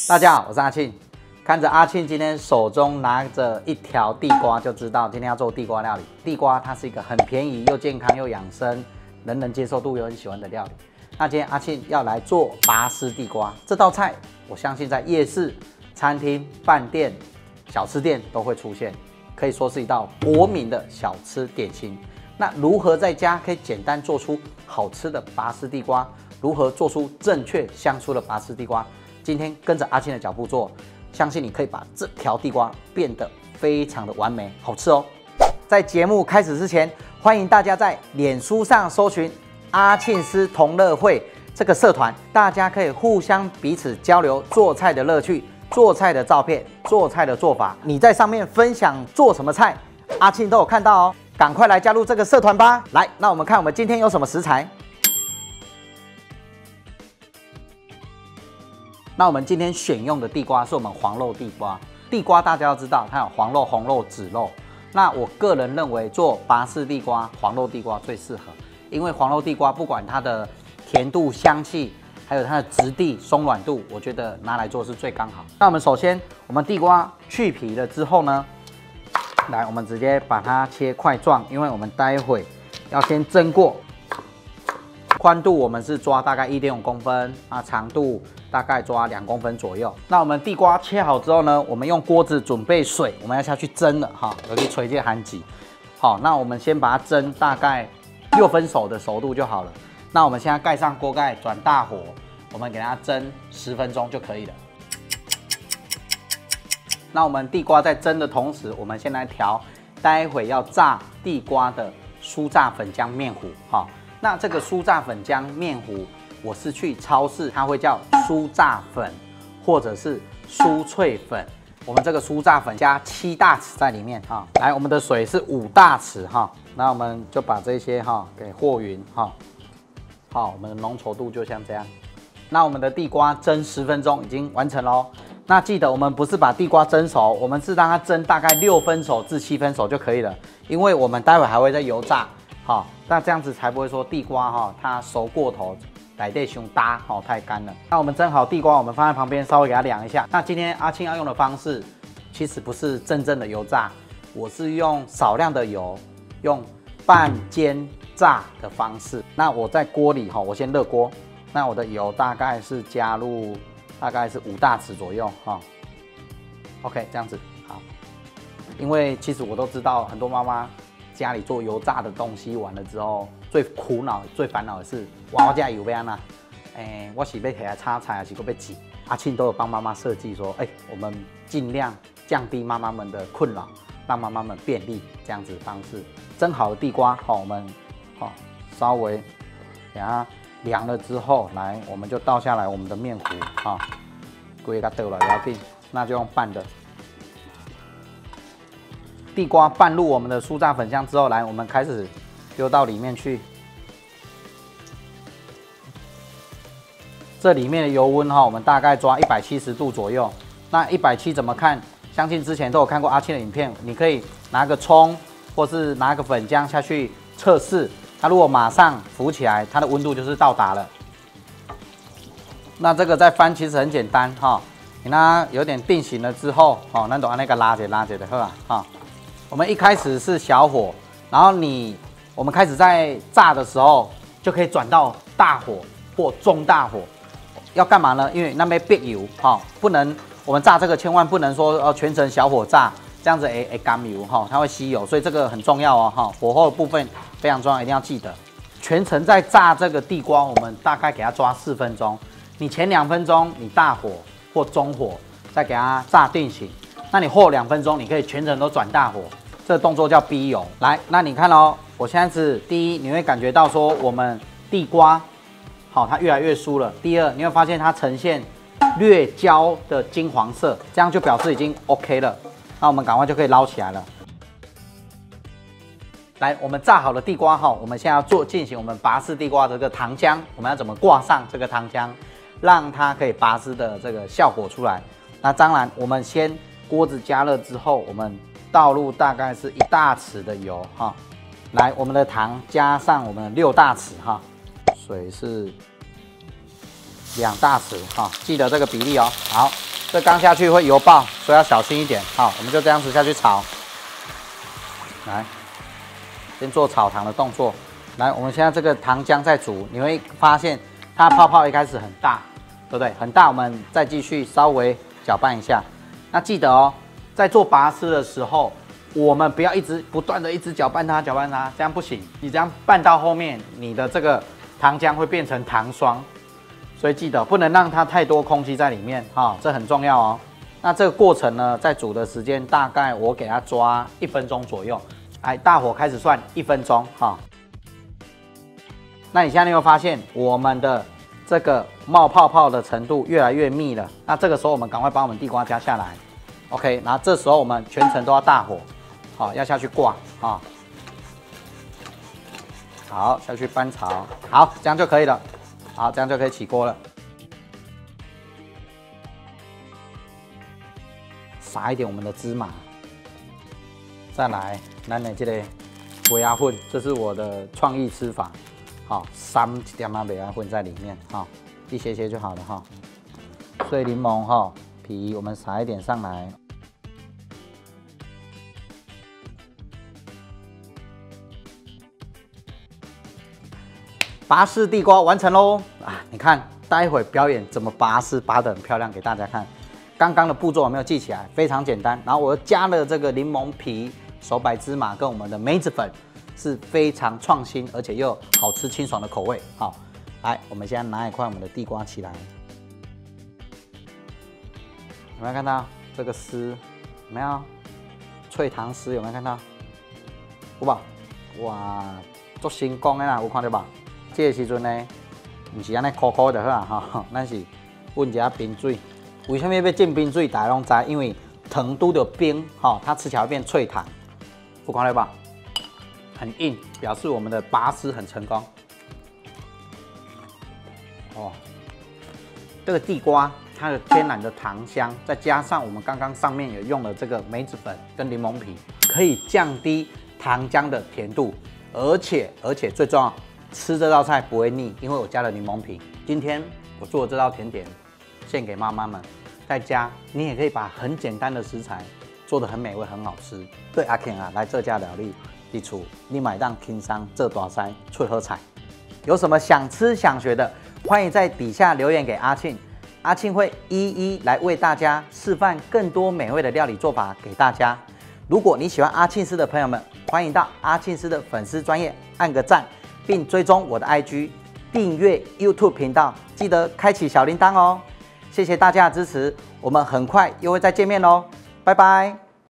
大家好，我是阿庆。看着阿庆今天手中拿着一条地瓜，就知道今天要做地瓜料理。地瓜它是一个很便宜又健康又养生，人人接受度又很喜欢的料理。那今天阿庆要来做拔丝地瓜这道菜，我相信在夜市、餐厅、饭店、小吃店都会出现，可以说是一道国民的小吃点心。那如何在家可以简单做出好吃的拔丝地瓜？如何做出正确香酥的拔丝地瓜？今天跟着阿庆的脚步做，相信你可以把这条地瓜变得非常的完美，好吃哦。在节目开始之前，欢迎大家在脸书上搜寻阿庆师同乐会这个社团，大家可以互相彼此交流做菜的乐趣、做菜的照片、做菜的做法。你在上面分享做什么菜，阿庆都有看到哦。赶快来加入这个社团吧！来，那我们看我们今天有什么食材。那我们今天选用的地瓜是我们黄肉地瓜。地瓜大家要知道，它有黄肉、红肉、紫肉。那我个人认为做拔丝地瓜，黄肉地瓜最适合，因为黄肉地瓜不管它的甜度、香气，还有它的质地、松软度，我觉得拿来做是最刚好。那我们首先，我们地瓜去皮了之后呢，来我们直接把它切块状，因为我们待会要先蒸过。宽度我们是抓大概1.5公分，长度大概抓2公分左右。那我们地瓜切好之后呢，我们用锅子准备水，我们要下去蒸了哈，有去吹这寒极。好，那我们先把它蒸大概6分熟的熟度就好了。那我们现在盖上锅盖，转大火，我们给它蒸10分钟就可以了。那我们地瓜在蒸的同时，我们先来调待会要炸地瓜的酥炸粉浆面糊哈。那这个酥炸粉浆面糊，我是去超市，它会叫酥炸粉，或者是酥脆粉。我们这个酥炸粉加7大匙在里面哈。来，我们的水是5大匙哈。那我们就把这些哈给和匀哈。好，我们的浓稠度就像这样。那我们的地瓜蒸10分钟已经完成喽。那记得我们不是把地瓜蒸熟，我们是让它蒸大概6分熟至7分熟就可以了，因为我们待会还会再油炸。好，那这样子才不会说地瓜哈它熟过头，内底太搭太干了。那我们蒸好地瓜，我们放在旁边稍微给它凉一下。那今天阿庆要用的方式，其实不是真正的油炸，我是用少量的油，用半煎炸的方式。那我在锅里我先热锅，那我的油大概是加入大概是5大匙左右哈。OK， 这样子好。因为其实我都知道很多妈妈家里做油炸的东西完了之后，最苦恼、最烦恼的是，我家油要安怎？我是要起来炒菜，还是要挤？阿庆都有帮妈妈设计说，我们尽量降低妈妈们的困扰，让妈妈们便利这样子的方式。蒸好的地瓜，我们稍微给它凉了之后，来我们就倒下来我们的面糊规个倒了不要紧，那就用拌的。地瓜拌入我们的酥炸粉浆之后，来，我们开始丢到里面去。这里面的油温我们大概抓170度左右。那170怎么看？相信之前都有看过阿庆的影片，你可以拿个葱，或是拿个粉浆下去测试。它如果马上浮起来，它的温度就是到达了。那这个再翻其实很简单你让它有点定型了之后，那就按那个拉着就好了我们一开始是小火，然后我们开始在炸的时候，就可以转到大火或中大火。要干嘛呢？因为那边别油不能我们炸这个千万不能说全程小火炸，这样子会干油它会吸油，所以这个很重要哦火候的部分非常重要，一定要记得。全程在炸这个地瓜，我们大概给它抓4分钟。你前2分钟你大火或中火再给它炸定型，那你后2分钟你可以全程都转大火。这个动作叫逼油。来，那你看我现在是第一，你会感觉到说我们地瓜它越来越酥了。第二，你会发现它呈现略焦的金黄色，这样就表示已经 OK 了。那我们赶快就可以捞起来了。来，我们炸好的地瓜我们现在要进行我们拔丝地瓜的这个糖浆，我们要怎么挂上这个糖浆，让它可以拔丝的这个效果出来。那当然，我们先锅子加热之后，我们倒入大概是1大匙的油来，我们的糖加上我们6大匙水是2大匙记得这个比例好， 这刚下去会油爆，所以要小心一点。好，我们就这样子下去炒。来，先做炒糖的动作。来，我们现在这个糖浆在煮，你会发现它泡泡一开始很大，对不对？很大，我们再继续稍微搅拌一下。那记得哦，在做拔丝的时候，我们不要不断的搅拌它，这样不行。你这样拌到后面，你的这个糖浆会变成糖霜。所以记得不能让它太多空气在里面哈，这很重要哦。那这个过程呢，在煮的时间大概我给它抓1分钟左右，来大火开始算1分钟哈。那你现在有没有发现我们的这个冒泡泡的程度越来越密了？那这个时候我们赶快把我们地瓜加下来 ，OK。然后这时候我们全程都要大火，好，要下去挂啊。好，下去翻炒，好，这样就可以了。好，这样就可以起锅了。撒一点我们的芝麻，再来咱的这个麦芽粉，这是我的创意吃法。好，3点麦芽粉在里面，哈，一些就好了哈。碎柠檬哈皮，我们撒一点上来。拔丝地瓜完成喽！啊，你看，待会表演怎么拔丝，拔得很漂亮，给大家看。刚刚的步骤有没有记起来？非常简单。然后我又加了这个柠檬皮、手白芝麻跟我们的梅子粉，是非常创新而且又好吃清爽的口味。好，来，我们现在拿一块我们的地瓜起来，有没有看到这个丝？有没有？脆糖丝有没有看到？有吧？哇，做成功的啦，有看到吧？这个时阵呢，不是安尼苦苦就好啊哈，咱是温一下冰水。为什么要浸冰水？大家拢知，因为糖拄着冰，哈，它吃起来会变脆糖。有看到吧？很硬，表示我们的拔丝很成功。哦，这个地瓜它的天然的糖香，再加上我们刚刚上面也用了这个梅子粉跟柠檬皮，可以降低糖浆的甜度，而且最重要。吃这道菜不会腻，因为我加了柠檬皮。今天我做的这道甜点，献给妈妈们，在家你也可以把很简单的食材做得很美味、很好吃。对阿庆啊，来这家料理，地处你买当轻松这大菜脆喝菜。有什么想吃想学的，欢迎在底下留言给阿庆，阿庆会一一来为大家示范更多美味的料理做法给大家。如果你喜欢阿庆师的朋友们，欢迎到阿庆师的粉丝专页按个赞。并追踪我的 IG， 订阅 YouTube 频道，记得开启小铃铛哦。谢谢大家的支持，我们很快又会再见面喽，拜拜。